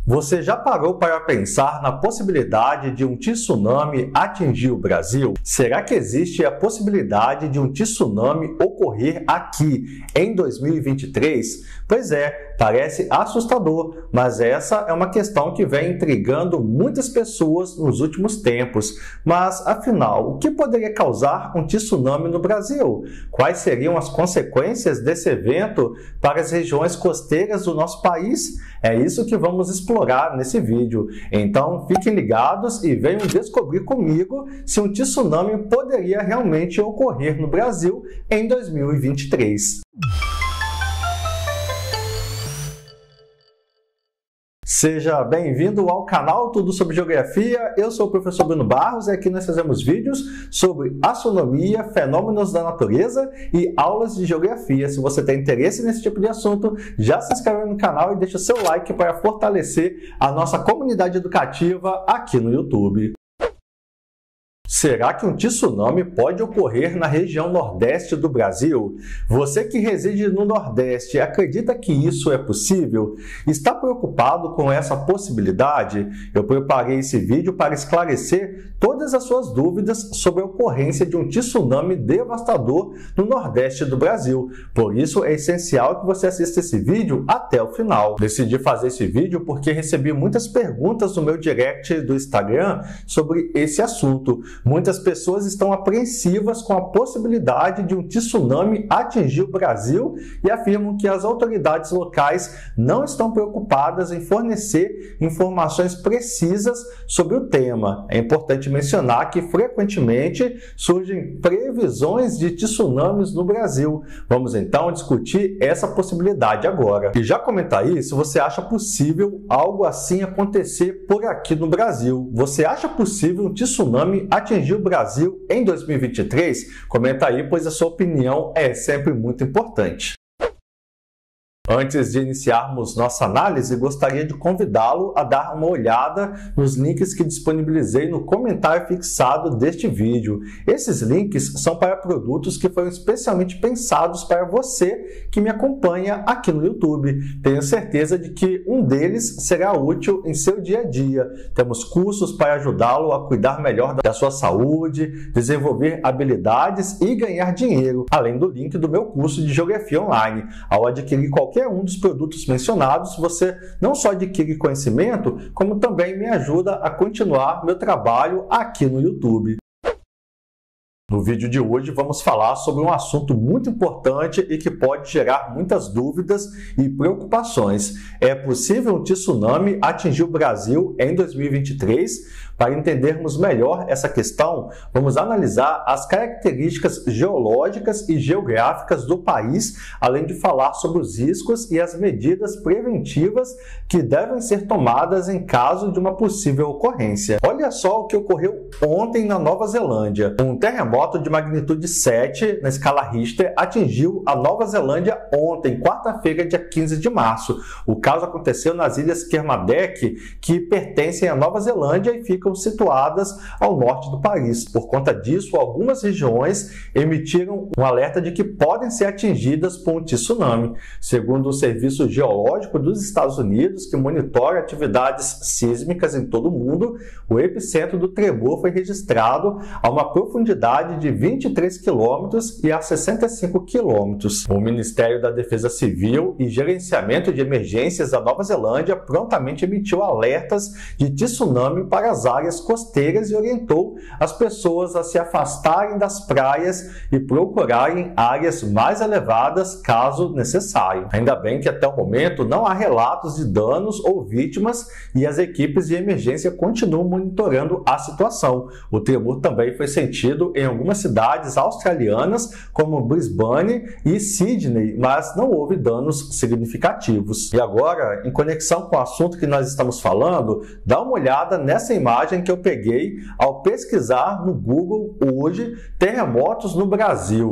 Você já parou para pensar na possibilidade de um tsunami atingir o Brasil? Será que existe a possibilidade de um tsunami ocorrer aqui em 2023? Pois é, parece assustador, mas essa é uma questão que vem intrigando muitas pessoas nos últimos tempos. Mas, afinal, o que poderia causar um tsunami no Brasil? Quais seriam as consequências desse evento para as regiões costeiras do nosso país? É isso que vamos explorar nesse vídeo. Então fiquem ligados e venham descobrir comigo se um tsunami poderia realmente ocorrer no Brasil em 2023. Seja bem-vindo ao canal Tudo sobre Geografia. Eu sou o professor Bruno Barros e aqui nós fazemos vídeos sobre astronomia, fenômenos da natureza e aulas de geografia. Se você tem interesse nesse tipo de assunto, já se inscreve no canal e deixa o seu like para fortalecer a nossa comunidade educativa aqui no YouTube. Será que um tsunami pode ocorrer na região nordeste do Brasil? Você que reside no Nordeste, acredita que isso é possível? Está preocupado com essa possibilidade? Eu preparei esse vídeo para esclarecer todas as suas dúvidas sobre a ocorrência de um tsunami devastador no Nordeste do Brasil. Por isso é essencial que você assista esse vídeo até o final. Decidi fazer esse vídeo porque recebi muitas perguntas no meu direct do Instagram sobre esse assunto. Muitas pessoas estão apreensivas com a possibilidade de um tsunami atingir o Brasil e afirmam que as autoridades locais não estão preocupadas em fornecer informações precisas sobre o tema. É importante mencionar que frequentemente surgem previsões de tsunamis no Brasil. Vamos então discutir essa possibilidade agora. E já comenta aí se você acha possível algo assim acontecer por aqui no Brasil. Você acha possível um tsunami atingir o Brasil em 2023? Comenta aí, pois a sua opinião é sempre muito importante. Antes de iniciarmos nossa análise, gostaria de convidá-lo a dar uma olhada nos links que disponibilizei no comentário fixado deste vídeo. Esses links são para produtos que foram especialmente pensados para você que me acompanha aqui no YouTube. Tenho certeza de que um deles será útil em seu dia a dia. Temos cursos para ajudá-lo a cuidar melhor da sua saúde, desenvolver habilidades e ganhar dinheiro, além do link do meu curso de Geografia Online. Ao adquirir qualquer um dos produtos mencionados, você não só adquire conhecimento, como também me ajuda a continuar meu trabalho aqui no YouTube. No vídeo de hoje vamos falar sobre um assunto muito importante e que pode gerar muitas dúvidas e preocupações. É possível um tsunami atingir o Brasil em 2023? Para entendermos melhor essa questão, vamos analisar as características geológicas e geográficas do país, além de falar sobre os riscos e as medidas preventivas que devem ser tomadas em caso de uma possível ocorrência. Olha só o que ocorreu ontem na Nova Zelândia. Um terremoto de magnitude 7 na escala Richter atingiu a Nova Zelândia ontem, quarta-feira, dia 15 de março. O caso aconteceu nas ilhas Kermadec, que pertencem à Nova Zelândia e ficam situadas ao norte do país. Por conta disso, algumas regiões emitiram um alerta de que podem ser atingidas por um tsunami. Segundo o Serviço Geológico dos Estados Unidos, que monitora atividades sísmicas em todo o mundo, o epicentro do tremor foi registrado a uma profundidade de 23 quilômetros e a 65 quilômetros. O Ministério da Defesa Civil e Gerenciamento de Emergências da Nova Zelândia prontamente emitiu alertas de tsunami para as áreas costeiras e orientou as pessoas a se afastarem das praias e procurarem áreas mais elevadas caso necessário. Ainda bem que até o momento não há relatos de danos ou vítimas e as equipes de emergência continuam monitorando a situação. O tremor também foi sentido em algumas cidades australianas como Brisbane e Sydney, mas não houve danos significativos. E agora, em conexão com o assunto que nós estamos falando, dá uma olhada nessa imagem que eu peguei ao pesquisar no Google hoje terremotos no Brasil.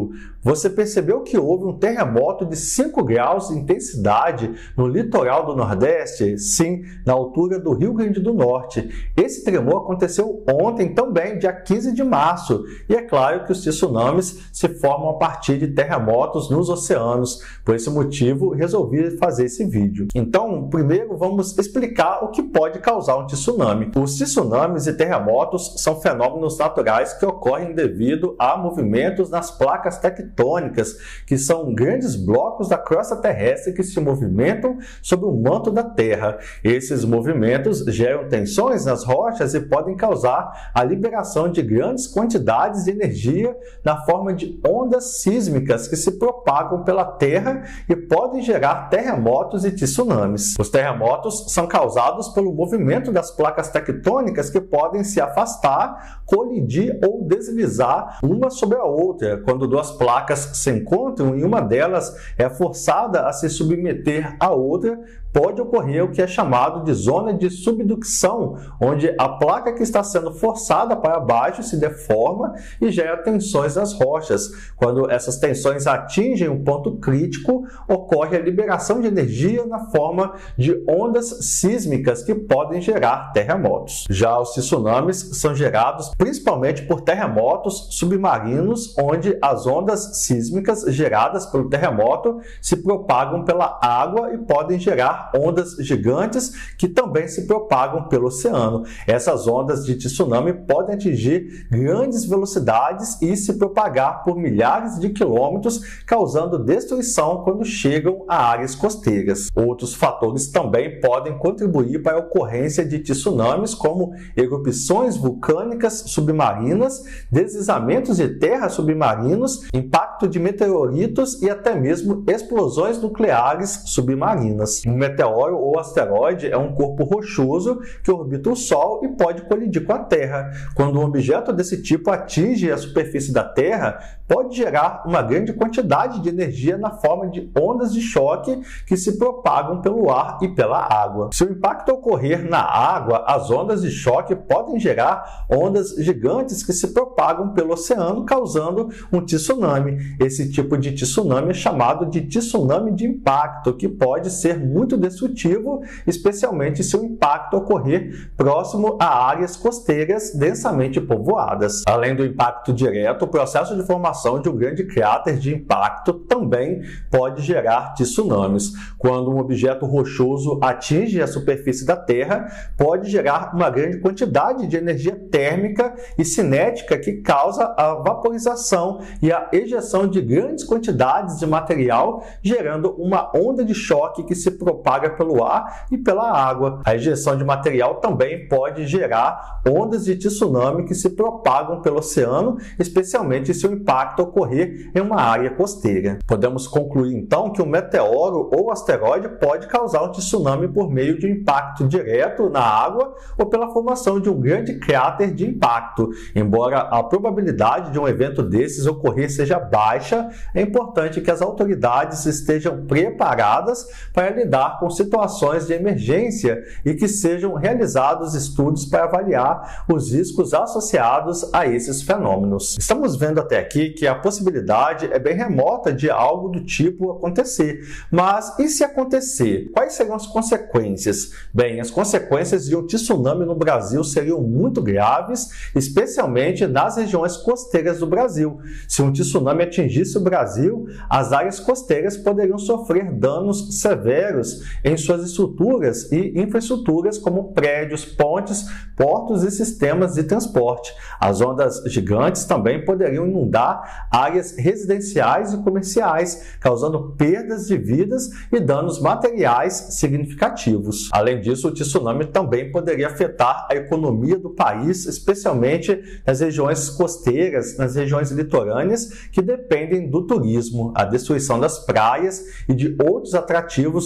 Você percebeu que houve um terremoto de 5 graus de intensidade no litoral do Nordeste? Sim, na altura do Rio Grande do Norte. Esse tremor aconteceu ontem também, dia 15 de março. E é claro que os tsunamis se formam a partir de terremotos nos oceanos. Por esse motivo, resolvi fazer esse vídeo. Então, primeiro vamos explicar o que pode causar um tsunami. Os tsunamis e terremotos são fenômenos naturais que ocorrem devido a movimentos nas placas tectônicas, que são grandes blocos da crosta terrestre que se movimentam sobre o manto da Terra. Esses movimentos geram tensões nas rochas e podem causar a liberação de grandes quantidades de energia na forma de ondas sísmicas que se propagam pela Terra e podem gerar terremotos e tsunamis. Os terremotos são causados pelo movimento das placas tectônicas que podem se afastar, colidir ou deslizar uma sobre a outra. Quando duas placas se encontram e uma delas é forçada a se submeter à outra, pode ocorrer o que é chamado de zona de subducção, onde a placa que está sendo forçada para baixo se deforma e gera tensões nas rochas. Quando essas tensões atingem um ponto crítico, ocorre a liberação de energia na forma de ondas sísmicas que podem gerar terremotos. Já os tsunamis são gerados principalmente por terremotos submarinos, onde as ondas sísmicas geradas pelo terremoto se propagam pela água e podem gerar ondas gigantes que também se propagam pelo oceano. Essas ondas de tsunami podem atingir grandes velocidades e se propagar por milhares de quilômetros, causando destruição quando chegam a áreas costeiras. Outros fatores também podem contribuir para a ocorrência de tsunamis, como erupções vulcânicas submarinas, deslizamentos de terra submarinos, impacto de meteoritos e até mesmo explosões nucleares submarinas. Um meteoro ou asteroide é um corpo rochoso que orbita o Sol e pode colidir com a Terra. Quando um objeto desse tipo atinge a superfície da Terra, pode gerar uma grande quantidade de energia na forma de ondas de choque que se propagam pelo ar e pela água. Se o impacto ocorrer na água, as ondas de choque podem gerar ondas gigantes que se propagam pelo oceano, causando um tsunami. Esse tipo de tsunami é chamado de tsunami de impacto, que pode ser muito destrutivo, especialmente se o impacto ocorrer próximo a áreas costeiras densamente povoadas. Além do impacto direto, o processo de formação de um grande cráter de impacto também pode gerar tsunamis. Quando um objeto rochoso atinge a superfície da Terra, pode gerar uma grande quantidade de energia térmica e cinética que causa a vaporização e a ejeção de grandes quantidades de material, gerando uma onda de choque que se propaga pelo ar e pela água. A ejeção de material também pode gerar ondas de tsunami que se propagam pelo oceano, especialmente se o impacto ocorrer em uma área costeira. Podemos concluir então que um meteoro ou asteroide pode causar um tsunami por meio de um impacto direto na água ou pela formação de um grande cráter de impacto. Embora a probabilidade de um evento desses ocorrer seja baixa, é importante que as autoridades estejam preparadas para lidar com situações de emergência e que sejam realizados estudos para avaliar os riscos associados a esses fenômenos. Estamos vendo até aqui que a possibilidade é bem remota de algo do tipo acontecer. Mas e se acontecer? Quais seriam as consequências? Bem, as consequências de um tsunami no Brasil seriam muito graves, especialmente nas regiões costeiras do Brasil. Se um tsunami atingisse o Brasil, as áreas costeiras poderiam sofrer danos severos em suas estruturas e infraestruturas como prédios, pontes, portos e sistemas de transporte. As ondas gigantes também poderiam inundar áreas residenciais e comerciais, causando perdas de vidas e danos materiais significativos. Além disso, o tsunami também poderia afetar a economia do país, especialmente nas regiões costeiras, nas regiões litorâneas, que dependem do turismo. A destruição das praias e de outros atrativos turísticos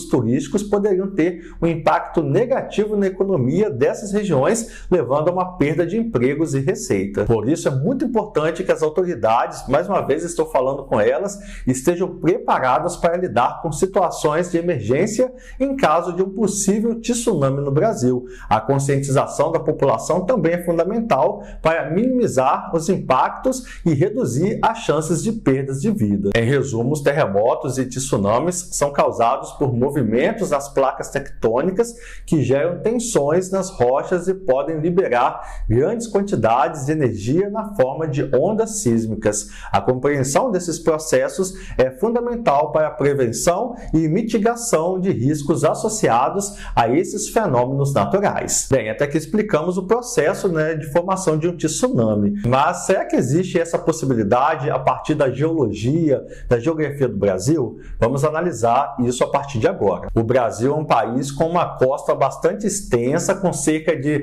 geológicos poderiam ter um impacto negativo na economia dessas regiões, levando a uma perda de empregos e receita. Por isso é muito importante que as autoridades, mais uma vez estou falando com elas, estejam preparadas para lidar com situações de emergência em caso de um possível tsunami no Brasil. A conscientização da população também é fundamental para minimizar os impactos e reduzir as chances de perdas de vida. Em resumo, os terremotos e tsunamis são causados por movimentos nas placas tectônicas que geram tensões nas rochas e podem liberar grandes quantidades de energia na forma de ondas sísmicas. A compreensão desses processos é fundamental para a prevenção e mitigação de riscos associados a esses fenômenos naturais. Bem, até que explicamos o processo, de formação de um tsunami. Mas será que existe essa possibilidade a partir da geologia, da geografia do Brasil? Vamos analisar isso a partir de agora. O Brasil é um país com uma costa bastante extensa, com cerca de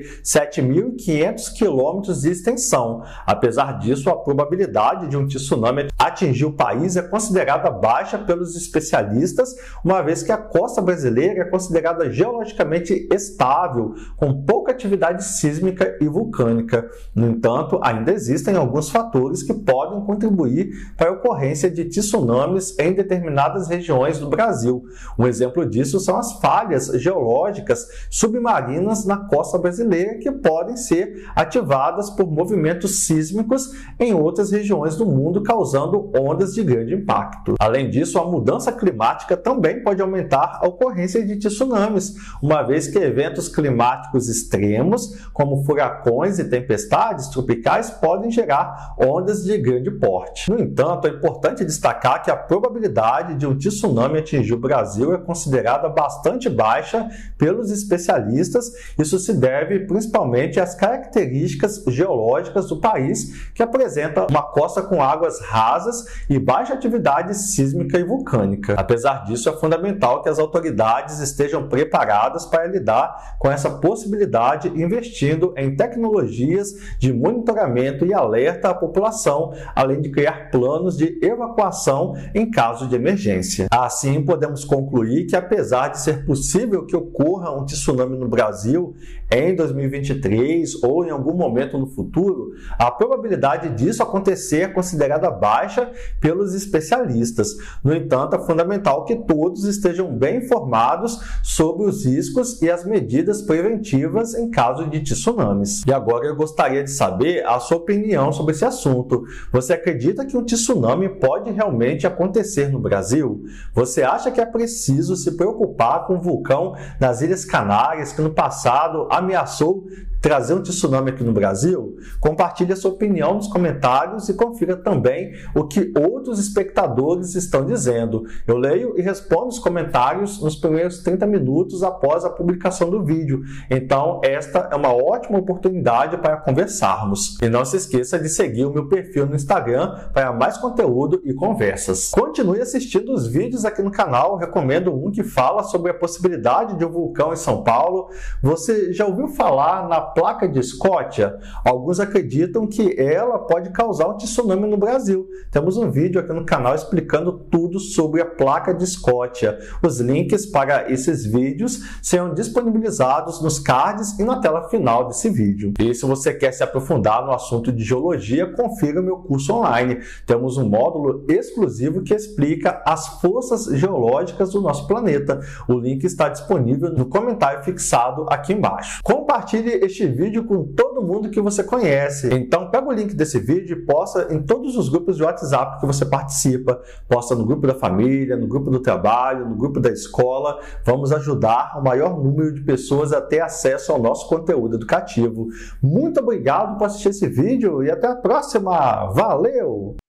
7.500 quilômetros de extensão. Apesar disso, a probabilidade de um tsunami atingir o país é considerada baixa pelos especialistas, uma vez que a costa brasileira é considerada geologicamente estável, com pouca atividade sísmica e vulcânica. No entanto, ainda existem alguns fatores que podem contribuir para a ocorrência de tsunamis em determinadas regiões do Brasil. Um exemplo disso são as falhas geológicas submarinas na costa brasileira, que podem ser ativadas por movimentos sísmicos em outras regiões do mundo, causando ondas de grande impacto. Além disso, a mudança climática também pode aumentar a ocorrência de tsunamis, uma vez que eventos climáticos extremos, como furacões e tempestades tropicais, podem gerar ondas de grande porte. No entanto, é importante destacar que a probabilidade de um tsunami atingir o Brasil é considerada bastante baixa pelos especialistas. Isso se deve principalmente às características geológicas do país, que apresenta uma costa com águas rasas e baixa atividade sísmica e vulcânica. Apesar disso, é fundamental que as autoridades estejam preparadas para lidar com essa possibilidade, investindo em tecnologias de monitoramento e alerta à população, além de criar planos de evacuação em caso de emergência. Assim, podemos concluir que, apesar de ser possível que ocorra um tsunami no Brasil em 2023 ou em algum momento no futuro, a probabilidade disso acontecer é considerada baixa pelos especialistas. No entanto, é fundamental que todos estejam bem informados sobre os riscos e as medidas preventivas em caso de tsunamis. E agora eu gostaria de saber a sua opinião sobre esse assunto. Você acredita que um tsunami pode realmente acontecer no Brasil? Você acha que é preciso se preocupar com o vulcão nas Ilhas Canárias, que no passado ameaçou trazer um tsunami aqui no Brasil? Compartilhe a sua opinião nos comentários e confira também o que outros espectadores estão dizendo. Eu leio e respondo os comentários nos primeiros 30 minutos após a publicação do vídeo. Então, esta é uma ótima oportunidade para conversarmos. E não se esqueça de seguir o meu perfil no Instagram para mais conteúdo e conversas. Continue assistindo os vídeos aqui no canal. Recomendo um que fala sobre a possibilidade de um vulcão em São Paulo. Você já ouviu falar na placa de Escócia? Alguns acreditam que ela pode causar um tsunami no Brasil. Temos um vídeo aqui no canal explicando tudo sobre a placa de Escócia. Os links para esses vídeos serão disponibilizados nos cards e na tela final desse vídeo. E se você quer se aprofundar no assunto de geologia, confira o meu curso online. Temos um módulo exclusivo que explica as forças geológicas do nosso planeta. O link está disponível no comentário fixado aqui embaixo. Compartilhe este vídeo com todo mundo que você conhece. Então pega o link desse vídeo e posta em todos os grupos de WhatsApp que você participa. Posta no grupo da família, no grupo do trabalho, no grupo da escola. Vamos ajudar o maior número de pessoas a ter acesso ao nosso conteúdo educativo. Muito obrigado por assistir esse vídeo e até a próxima. Valeu!